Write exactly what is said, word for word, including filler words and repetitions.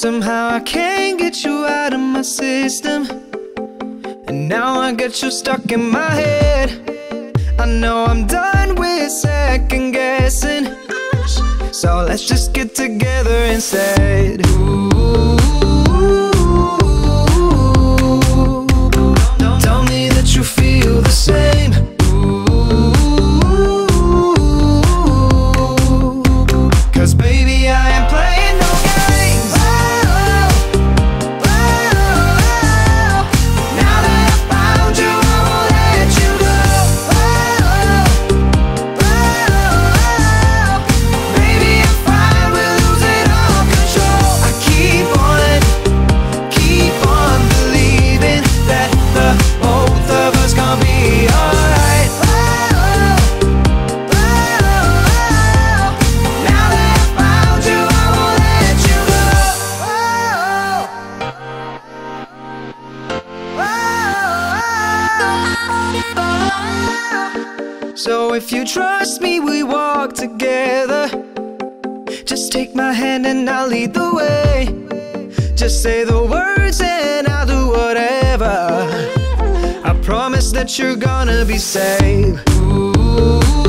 Somehow I can't get you out of my system, and now I get you stuck in my head. I know I'm done with second guessing, so let's just get together instead. Ooh, tell me that you feel the same. Cause baby, I ain't playing no games. Oh, oh, oh. Now that I found you, I won't let you go. Oh, oh, oh. Baby, I'm fine with losing all control. I keep on, keep on believing that the both of us gonna be alright. Oh, oh, oh, oh. Now that I found you, I won't let you go. So if you trust me, we walk together. Just take my hand and I'll lead the way. Just say the words and I'll do whatever. I promise that you're gonna be safe. Ooh.